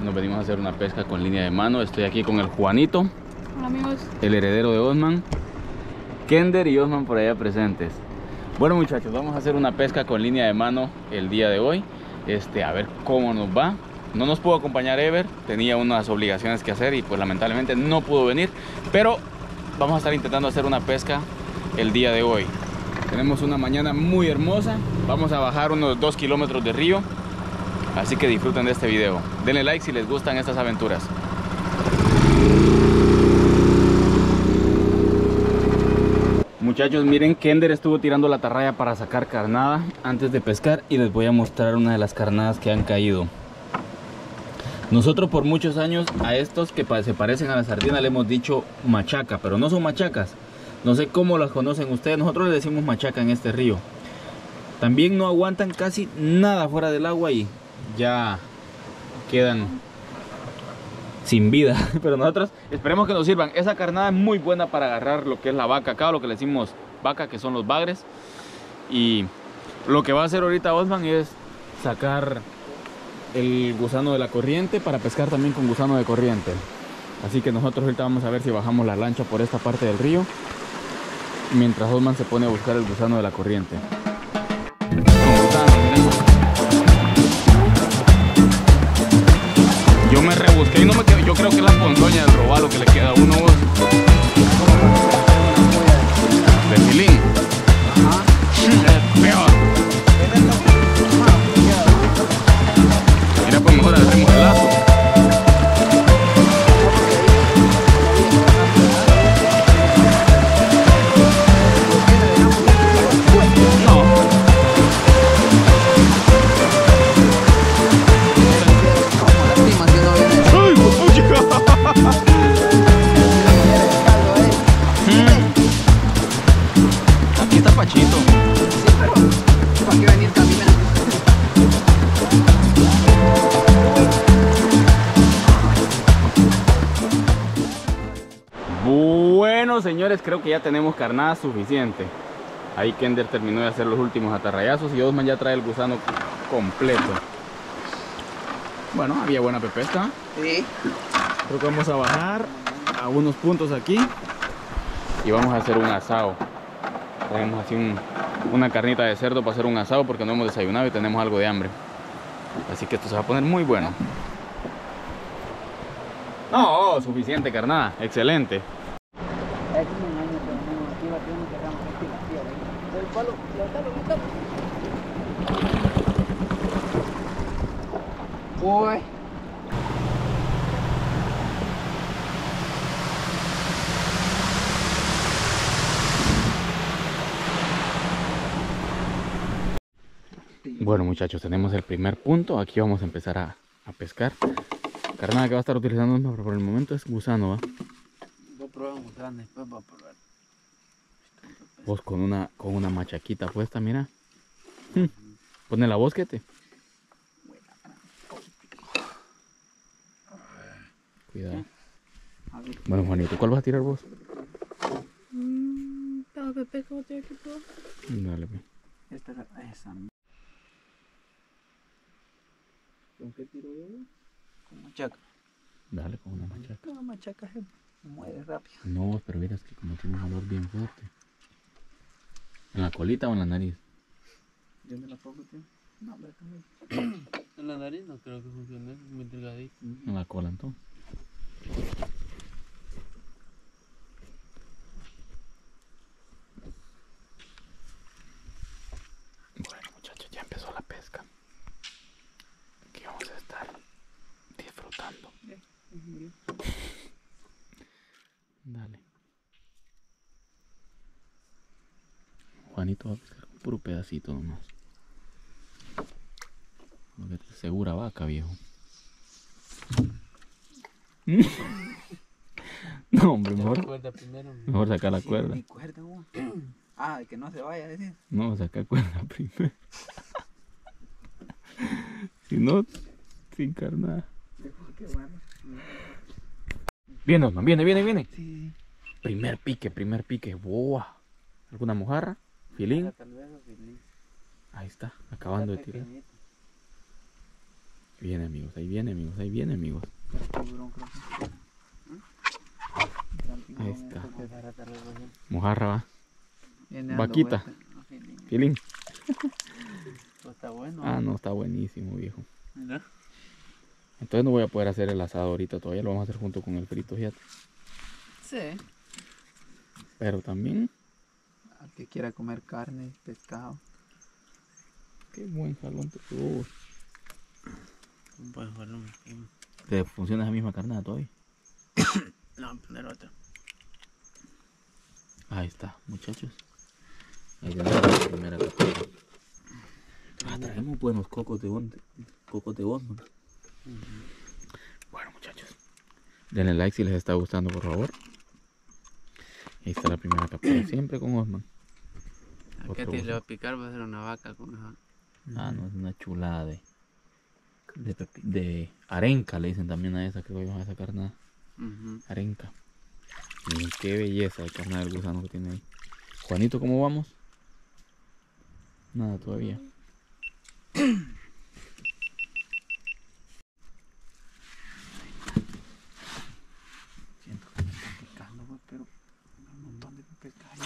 nos venimos a hacer una pesca con línea de mano. Estoy aquí con el Juanito. Hola amigos. El heredero de Osman. Kender y Osman por allá presentes. Bueno muchachos, vamos a hacer una pesca con línea de mano el día de hoy. A ver cómo nos va. No nos pudo acompañar Ever, tenía unas obligaciones que hacer y pues lamentablemente no pudo venir. Pero vamos a estar intentando hacer una pesca el día de hoy. Tenemos una mañana muy hermosa. Vamos a bajar unos 2 kilómetros de río. Así que disfruten de este video. Denle like si les gustan estas aventuras. Muchachos, miren, Kender estuvo tirando la atarraya para sacar carnada antes de pescar y les voy a mostrar una de las carnadas que han caído. Nosotros por muchos años a estos que se parecen a la sardina le hemos dicho machaca, pero no son machacas. No sé cómo las conocen ustedes, nosotros les decimos machaca en este río. También no aguantan casi nada fuera del agua y ya quedan sin vida. Pero nosotros esperemos que nos sirvan. Esa carnada es muy buena para agarrar lo que es la vaca acá, lo que le decimos vaca, que son los bagres. Y lo que va a hacer ahorita Osman es sacar el gusano de la corriente para pescar también con gusano de corriente. Así que nosotros ahorita vamos a ver si bajamos la lancha por esta parte del río mientras Osman se pone a buscar el gusano de la corriente. Yo me rebusqué y no me quedo. Yo creo que es la ponzoña del robalo que le queda a uno. De filín. Ajá. Es peor. Mira, pues mejor hacemos el lazo. Aquí está Pachito. Sí, pero ¿para qué venir caminando? Bueno, señores, creo que ya tenemos carnada suficiente. Ahí Kender terminó de hacer los últimos atarrayazos y Osman ya trae el gusano completo. Bueno, había buena pesca. Sí. Creo que vamos a bajar a unos puntos aquí y vamos a hacer un asado. Traemos así una carnita de cerdo para hacer un asado porque no hemos desayunado y tenemos algo de hambre. Así que esto se va a poner muy bueno. No, suficiente carnada, excelente. Uy. Bueno muchachos, tenemos el primer punto. Aquí vamos a empezar a pescar. Carnada que va a estar utilizando por el momento es gusano, ¿va? Voy a probar un gusano, después voy a probar. Vos con una machaquita puesta, mira. Pone la bosquete. Cuidado. Bueno Juanito, ¿cuál vas a tirar vos? Cada pepe que voy a tener que probar. Dale, pues. Esa. ¿Con qué tiro yo? Con machaca. Dale con una machaca. Con machaca se muere rápido. No, pero verás que como tiene un olor bien fuerte. ¿En la colita o en la nariz? ¿Yo me la pongo, tío? No, hombre, En la nariz no creo que funcione, es muy delgadito. En la cola entonces. Bueno muchachos, ya empezó la pesca. Aquí vamos a estar disfrutando. Dale. Juanito va a pescar un puro pedacito nomás. Porque te segura vaca, viejo. No, hombre, mejor sacar la cuerda. Mi cuerda, vos. Ah, que no se vaya, decir. No, sacar cuerda primero. Si no, sin carnada. Qué bueno. Viene, Osman, viene. Sí. Primer pique. Boa. ¿Alguna mojarra? ¿Filín? Tal vez o filín. Ahí está, acabando de tirar. Pequeñito. Viene, amigos, ahí viene, amigos, ahí viene, amigos. Tiburón, creo que. Gran tiburón, Ahí está. este que Mojarra va. viene dando Vaquita. vueltas. No, filín. Filín. Pues está bueno. Ah, no, está buenísimo, viejo. Mira. Entonces no voy a poder hacer el asado ahorita, todavía lo vamos a hacer junto con el frito, fíjate. Sí. Pero también, Al que quiera comer carne, pescado. qué buen jalón te tuvo. Pues bueno. ¿Te funciona esa misma carnada todavía? No, vamos a poner otra. Ahí está, muchachos. Ahí tenemos la primera captura. Ah, traemos buenos cocos de Osman. Bueno, muchachos, denle like si les está gustando, por favor. Ahí está la primera captura, siempre con Osman. ¿A qué te le va a picar? Va a ser una vaca con esa. Ah, no, es una chulada de arenca, le dicen también a esa, creo que van a sacar nada. Arenca. Miren qué belleza de carne del gusano que tiene ahí. Juanito, ¿cómo vamos? Nada todavía. Siento que me está picando, güey, pero un montón de pescado.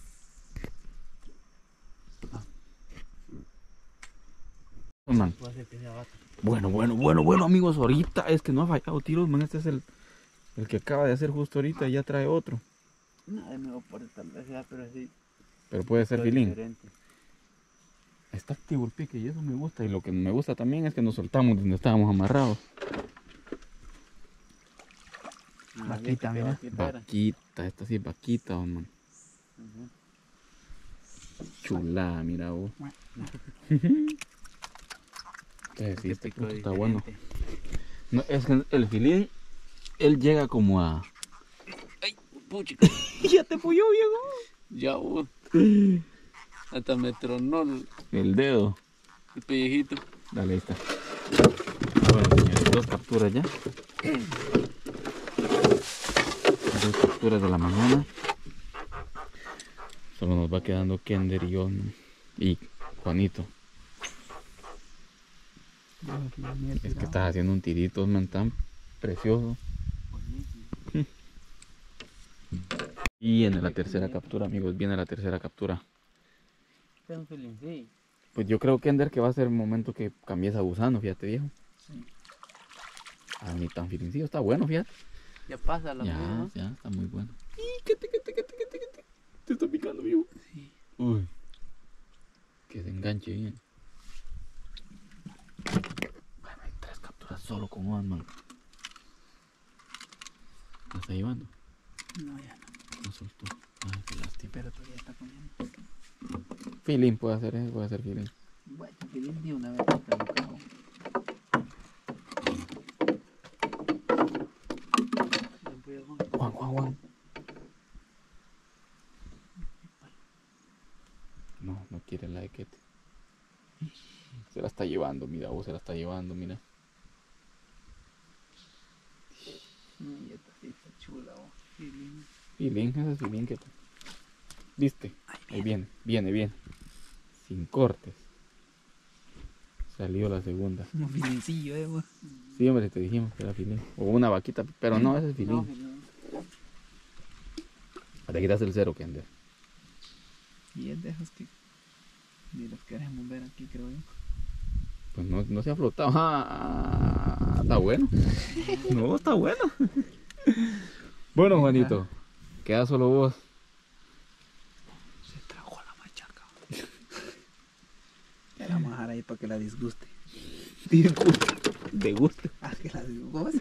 Man. Va a ser que sea vaca. Bueno, amigos, ahorita es que no ha fallado tiros, man. Este es el que acaba de hacer justo ahorita y ya trae otro. No, es mejor por tal vez sea, pero así. Pero puede ser todo filín. diferente. Está activo el pique y eso me gusta. Y lo que me gusta también es que nos soltamos donde estábamos amarrados. Vaquita, mira. Vaquita era. Vaquita, esta sí es vaquita, man. Ujú. Chulada, mira vos. Entonces, sí, este Pico punto está bueno. diferente. No, es que el filín, él llega como a... ¡Ay, puchica! ¡Ya te puyó, viejo! Ya, vos. Hasta me tronó El dedo. el pellejito. Dale, ahí está. Bueno, señores, 2 capturas ya. 2 capturas de la mañana. Solo nos va quedando Kender y yo, ¿no? Y Juanito. Es que estás haciendo un tirito, man, tan precioso. Y viene la tercera captura, amigos, viene la tercera captura. Este es un filín, sí. Pues yo creo, Kender, que va a ser el momento que cambies a gusano, fíjate, viejo. Sí. Ah, ni tan filincillo, está bueno, fíjate. Ya pasa la Ya, mía, ¿no? ya, está muy bueno. Te está picando, viejo. Sí. Uy. Que se enganche bien. Bueno, hay 3 capturas solo con Osman. ¿La está llevando? No, ya no. No soltó. Ay, qué lástima. Pero todavía está comiendo. Filín puede hacer eso, puede hacer filín. Bueno, filín de una vez está en el cabo. Juan. No, no quiere la equete. Se la está llevando, mira, vos se la está llevando, mira. Y esta sí está chula, oh. Filín. Filín, ese es filín que... ¿Viste? Ahí viene. Sin cortes. Salió la segunda. Un filincillo, güey. Sí, hombre, te dijimos que era filín. O una vaquita, pero no, ese es filín. No, filín. Te quitas el 0, Kender. Y es de esos que ni los queremos ver aquí, creo yo. Pues no se ha flotado. Ah, está bueno. No, está bueno. Bueno, Juanito, queda solo vos. Se trajo la machaca. La vamos a dejar ahí para que la disguste. De gusto. Ah, que la disguste.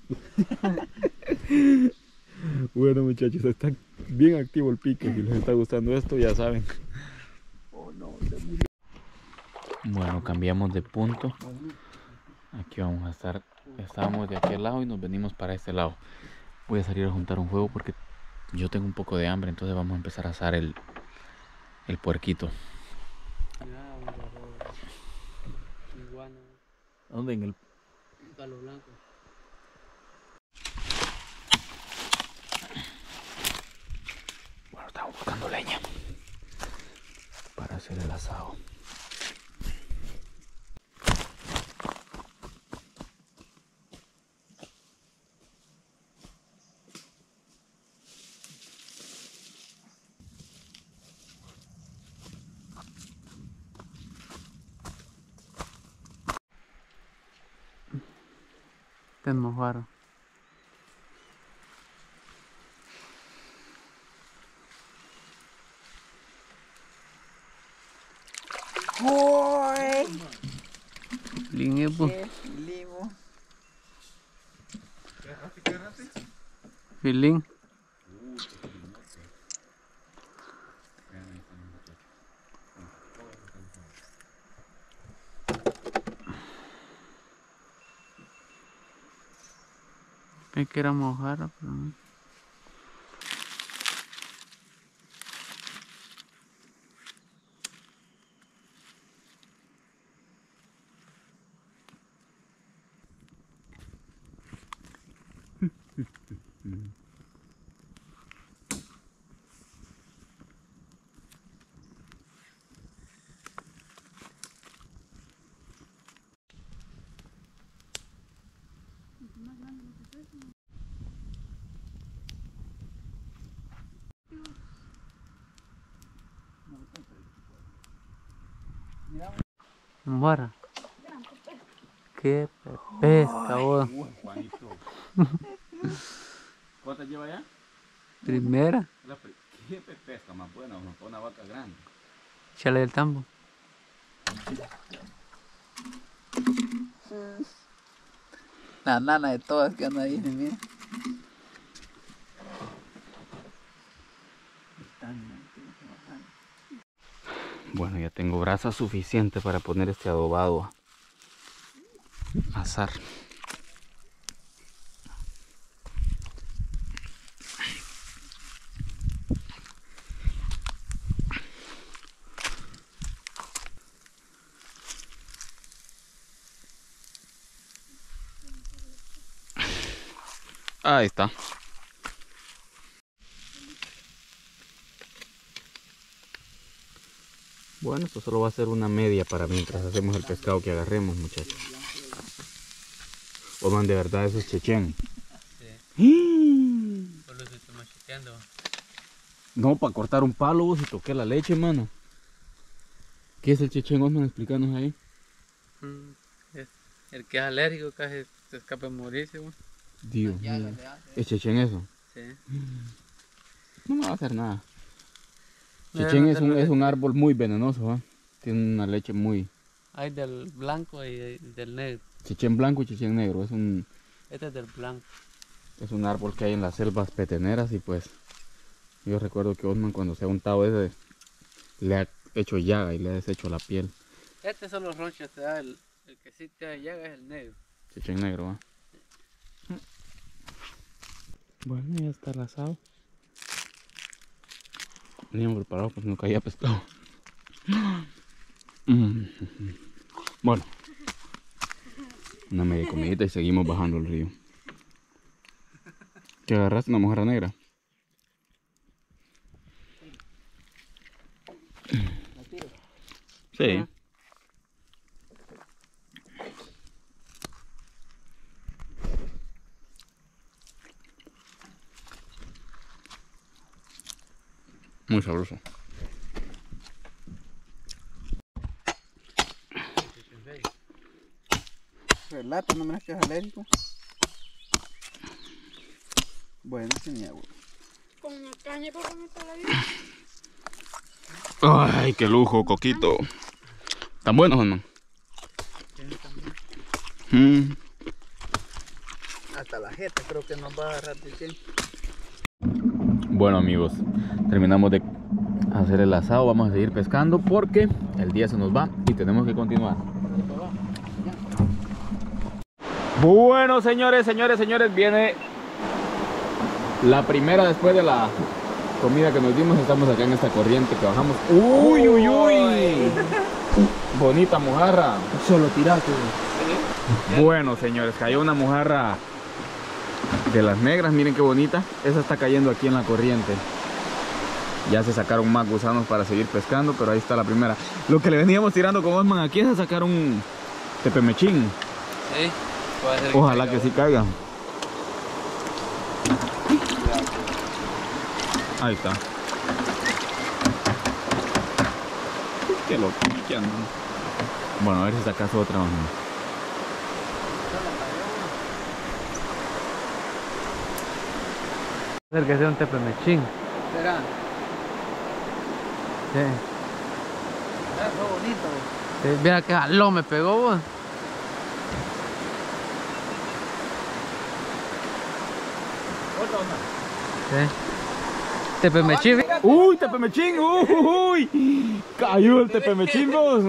Bueno, muchachos, está bien activo el pique. Si les está gustando esto, ya saben. Oh, no, Bueno, cambiamos de punto. Aquí vamos a estar. Estábamos de aquel lado y nos venimos para este lado. Voy a salir a juntar un fuego porque yo tengo un poco de hambre. Entonces vamos a empezar a asar el puerquito. Iguana, ¿Dónde? En el... palo blanco. Bueno, estamos buscando leña para hacer el asado. Este es mojar. Línea, pues. Limo. Filín. Es que era mojar, pero no. Mojar. Qué pesca, vos. Juanito. ¿Cuántas lleva ya? Primera. ¿Qué pesca más buena? Una vaca grande. Échale el tambo. La nana de todas que anda ahí, mira. Bueno, ya tengo brasa suficiente para poner este adobado a asar. Ahí está. Bueno, esto solo va a ser una media para mientras hacemos el pescado que agarremos, muchachos. Oman, de verdad eso es chechén. Sí. Solo se está macheteando. No, para cortar un palo vos y toqué la leche, mano. ¿Qué es el chechén, Osman? Explícanos ahí. Es el que es alérgico casi se escapa de morirse, güey. Dios mío. ¿Es chechén eso? Sí. No me va a hacer nada. Chechén es un árbol muy venenoso, ¿eh? Tiene una leche muy... Hay del blanco y del negro. Chechén blanco y chechén negro. Este es del blanco. Es un árbol que hay en las selvas peteneras y pues... Yo recuerdo que Osman cuando se ha untado ese... Le ha hecho llaga y le ha deshecho la piel. Este son los ronchas, te da el que sí te da llaga es el negro. Chechén negro, ¿eh? Bueno, ya está el asado. Veníamos preparados porque no caía pescado. Bueno, una media comidita y seguimos bajando el río. ¿Qué agarraste? ¿Una mojarra negra? Sí. Muy sabroso. Relata, no me que es alérgico. Bueno, tenía agua. Con una caña para meter la vida. Ay, qué lujo, coquito. ¿Tan buenos, hermano? Hasta la jeta creo que nos va a agarrar de tiempo. Bueno, amigos, terminamos de hacer el asado. Vamos a seguir pescando porque el día se nos va y tenemos que continuar. Bueno, señores, viene la primera después de la comida que nos dimos. Estamos acá en esta corriente que bajamos. ¡Uy, uy, uy! Bonita mojarra. Solo tiraste. Bueno, señores, cayó una mojarra de las negras. Miren qué bonita. Esa está cayendo aquí en la corriente. Ya se sacaron más gusanos para seguir pescando, pero ahí está la primera. Lo que le veníamos tirando con Osman aquí es a sacar un tepemechín. Sí. Ojalá que sí caiga. Ahí está. Qué loco. Bueno, a ver si sacas otra. Ser que sea un tepemechín. ¿Será? Sí. Fue bonito. Sí, mira que jalón me pegó vos. Sí. Tepemechín. ¡Uy, tepemechín! ¡Uy! ¡Cayó el tepemechín, vos!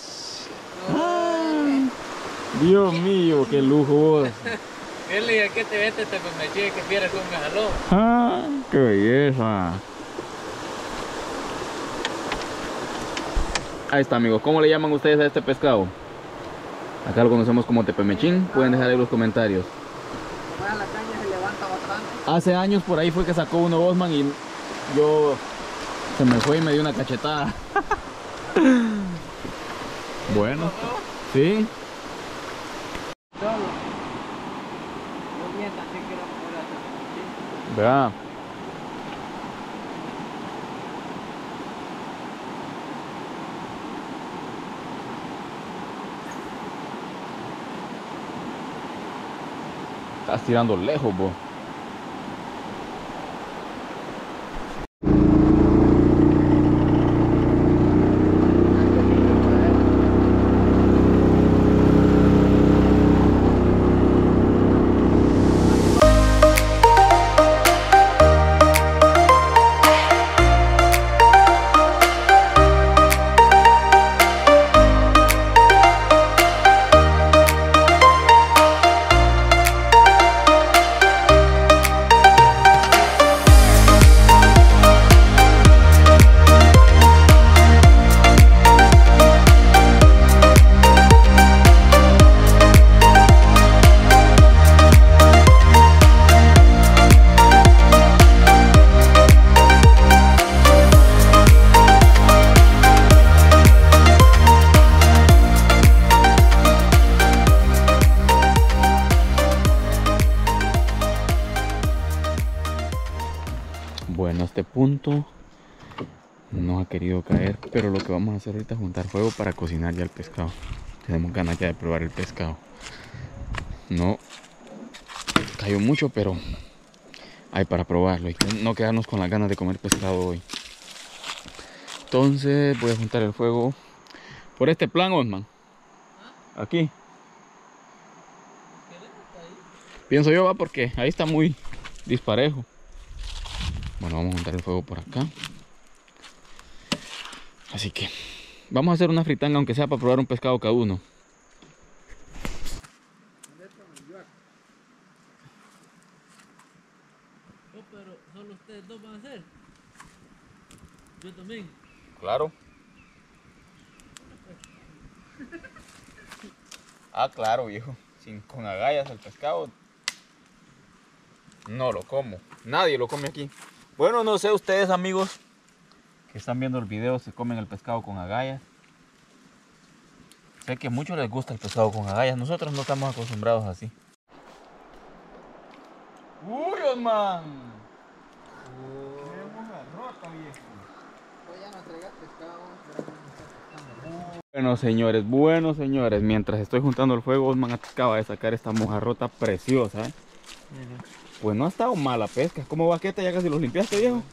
Ay, Dios mío, qué lujo vos. Dile que te vete tepemechín que pierdes con un jalón. Ah, ¡qué belleza! Ahí está, amigos. ¿Cómo le llaman ustedes a este pescado? Acá lo conocemos como tepemechín. Pueden dejar ahí los comentarios. Ahora la caña se levanta bastante. Hace años por ahí fue que sacó uno Bosman y yo se me fue y me dio una cachetada. Bueno, sí. Solo. Yo bien así quiero poder hacer. Vea. Estás tirando lejos, vos. Bueno, a este punto no ha querido caer, pero lo que vamos a hacer ahorita es juntar fuego para cocinar ya el pescado. Tenemos ganas ya de probar el pescado. No cayó mucho, pero hay para probarlo y no quedarnos con las ganas de comer pescado hoy. Entonces voy a juntar el fuego por este plan, Osman. Aquí. Pienso yo, va, porque ahí está muy disparejo. Bueno, vamos a juntar el fuego por acá. Así que vamos a hacer una fritanga, aunque sea para probar un pescado cada uno. Oh, pero solo ustedes dos van a hacer. Yo también. Claro. Ah, claro, viejo. Con agallas el pescado no lo como. Nadie lo come aquí. Bueno, no sé ustedes, amigos que están viendo el video, si comen el pescado con agallas. Sé que a muchos les gusta el pescado con agallas. Nosotros no estamos acostumbrados así. ¡Uy, Osman! ¡Qué mojarrota, viejo! Voy a no traigas pescado. Bueno, señores, mientras estoy juntando el fuego, Osman acaba de sacar esta mojarrota preciosa, ¿eh? Pues no ha estado mala pesca. ¿Cómo va, Queta? ¿Ya casi los limpiaste, viejo?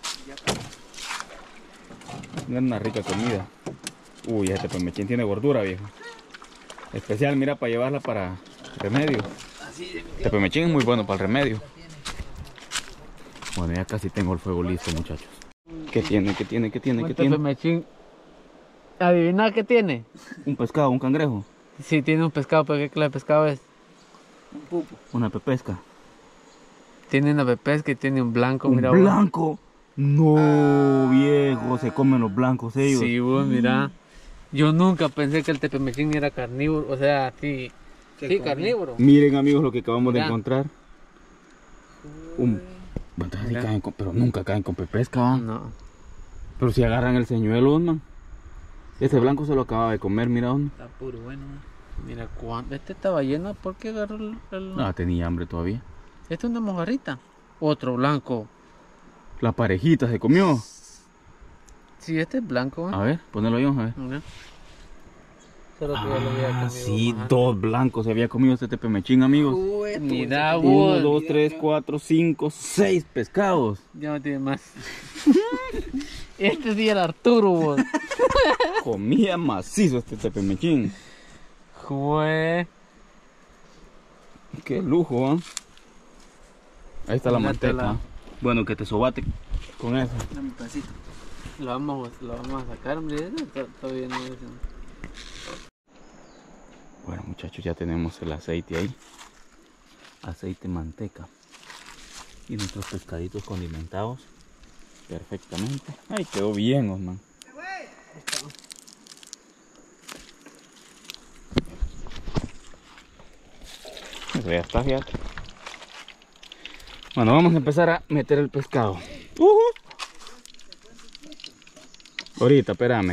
Es una rica comida. Uy, este pemechín tiene gordura, viejo. Especial, mira, para llevarla para remedio. Este pemechín es muy bueno para el remedio. Bueno, ya casi tengo el fuego listo, muchachos. ¿Qué tiene? ¿Qué tiene? ¿Qué tiene? ¿Qué tiene? Tepemechín. ¿Adivina qué tiene? Un pescado, un cangrejo. Sí, tiene un pescado, pero ¿qué clase de pescado es? Un pupo. Una pepesca. Tiene una pepesca y tiene un blanco, ¿Un mira vos. blanco? No, viejo, se comen los blancos ellos. Sí, vos, mira. Yo nunca pensé que el tepemechín era carnívoro, o sea, sí, sí, carnívoro. Miren, amigos, lo que acabamos de Mira. encontrar. Bueno, sí Mira. caen pero nunca caen con pepesca, ¿va? No. Pero si agarran el señuelo, man. Este blanco se lo acaba de comer, mira, Osman. Está puro bueno. Mira, cuánto. Este estaba lleno, ¿por qué agarró el... Ah, tenía hambre todavía. Este es una mojarrita. Otro blanco. La parejita se comió. Sí, este es blanco. A ver, ponelo yo, a ver. Mira. Solo que ya lo había comido. Sí, más dos blancos se había comido este tepemechín, amigos. antes. Mira, 1, vos. 2, 3, 4, 5, 6 pescados. Ya no tiene más. Este sí era Arturo, vos. Comía macizo este tepemechín. Jue. Qué lujo, ¿eh? Ahí está la Métela. manteca. Bueno, que te sobate con eso. Dame un pedacito. Lo vamos a sacar, hombre. Todavía no es. Bueno, muchachos, ya tenemos el aceite ahí. Aceite, manteca. Y nuestros pescaditos condimentados perfectamente. Ay, quedó bien, Osman. Eso ya está, fíjate. Bueno, vamos a empezar a meter el pescado. Ahorita, espérame.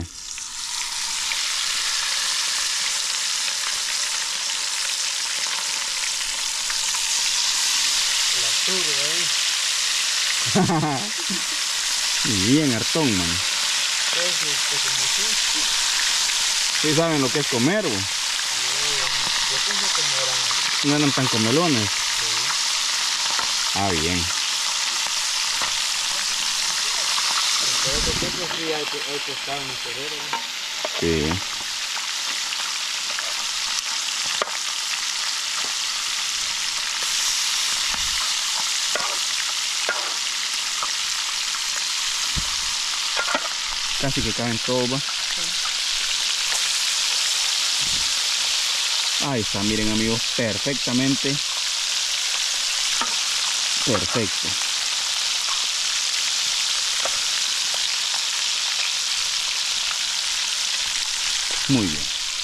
Bien hartón, man. Sí saben lo que es comer, ¿o? No eran tan comelones. Ah, bien. Sí. Casi que caben todos, va. Ahí está, miren, amigos, perfectamente. Perfecto. Muy bien.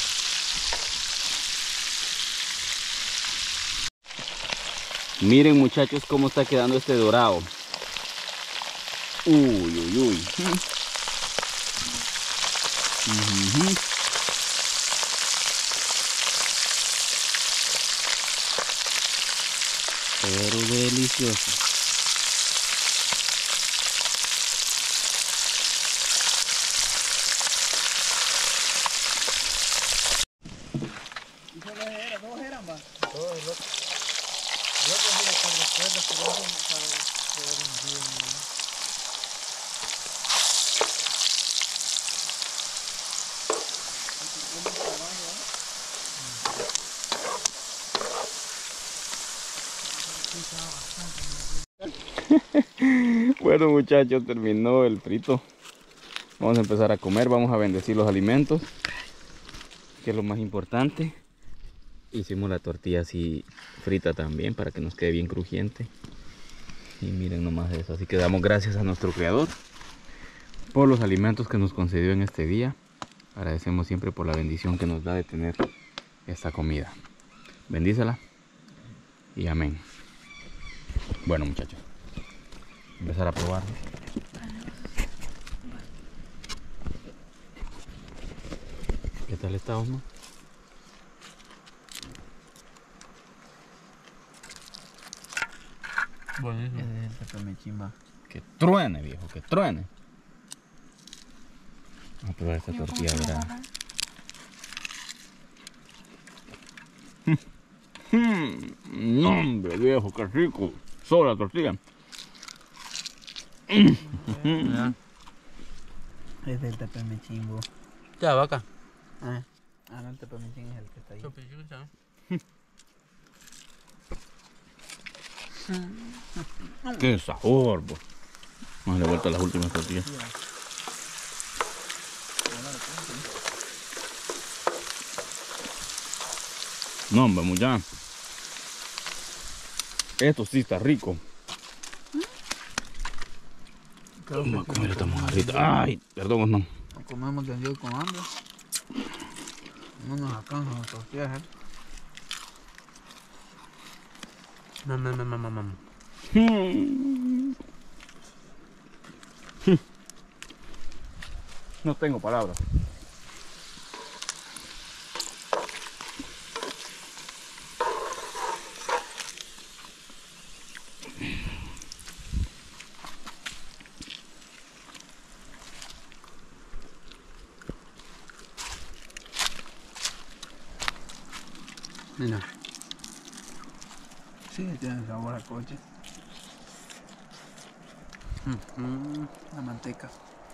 Miren, muchachos, cómo está quedando este dorado. Uy, uy, uy. Ujú. Pero delicioso. ¿Y solo era? ¿Dos eran, va? Bueno, muchachos, terminó el frito. Vamos a empezar a comer, vamos a bendecir los alimentos, que es lo más importante. Hicimos la tortilla así frita también para que nos quede bien crujiente. Y miren nomás eso, así que damos gracias a nuestro creador por los alimentos que nos concedió en este día. Agradecemos siempre por la bendición que nos da de tener esta comida. Bendícela y amén. Bueno, muchachos, empezar a probar. ¿Qué tal está, Osma? Buenísimo. Ese es el tepemechín, va. Que truene, viejo, que truene. Vamos a probar esta tortilla dorada. No, hombre, viejo, qué rico. Solo la tortilla. Mira. Ese es el tepemechín, vos. Ya, vaca. Ah, no, el tepemechín es el que está ahí. Qué sabor, bo. Vamos a darle vuelta a las últimas tortillas. No, hombre, mucha. Esto sí está rico. Vamos a comer esta mojarrita. Ay, perdón, Osman. Nos comemos de Dios con hambre. No nos alcanzan las tortillas, ¿eh? Mamá. No tengo palabras. Mira. Sí, tiene sabor a coche. La manteca.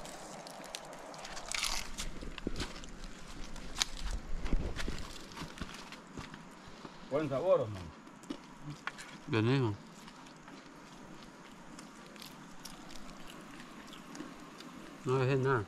Buen sabor, ¿o no? Bien, hijo. No dejé nada.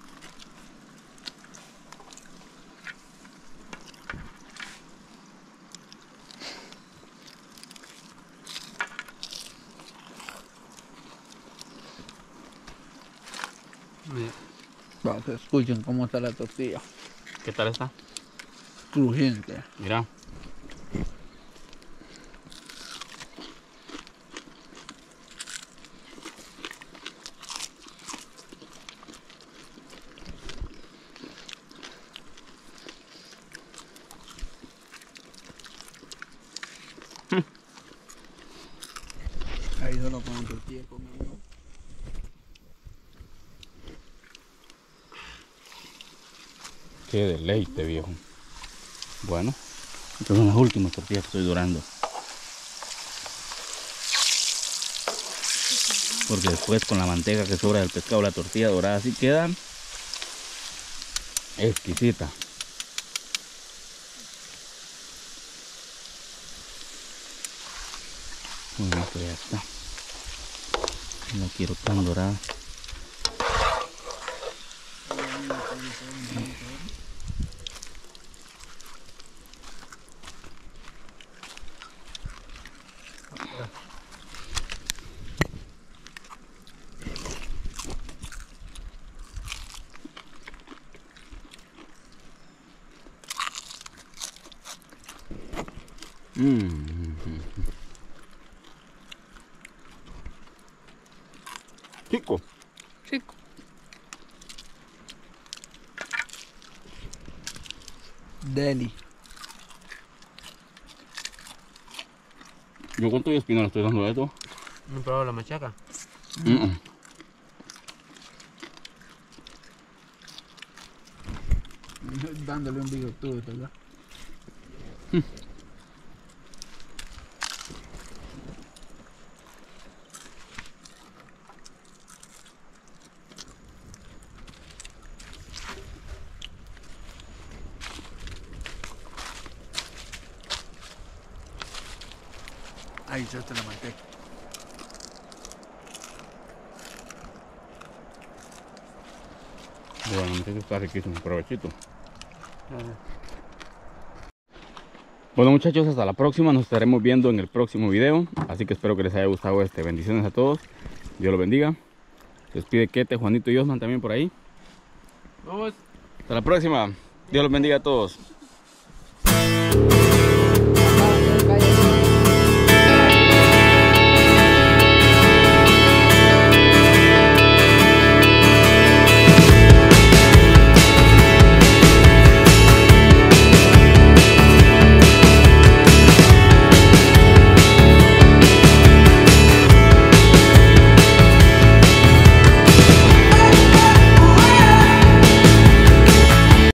Mira, Para que escuchen cómo está la tortilla. ¿Qué tal está? Crujiente. Mira. Ahí solo con tortilla comemos. Qué deleite, viejo. Bueno, estas son las últimas tortillas que estoy dorando. Porque después con la manteca que sobra del pescado, la tortilla dorada así queda exquisita. Bueno, esto ya está. No quiero tan dorada. Chico. chico. Deli. ¿Yo cuánto de espina le estoy dando de esto? ¿No he probado la machaca? Dándole un bigotudo, ¿verdad? Ahí echaste la manteca. Bueno, la manteca está riquísimo, provechito. Bueno muchachos, hasta la próxima, nos estaremos viendo en el próximo video, así que espero que les haya gustado este. Bendiciones a todos, Dios los bendiga. Se despide Kete, Juanito y Osman también por ahí. Vamos. Hasta la próxima, Dios los bendiga a todos.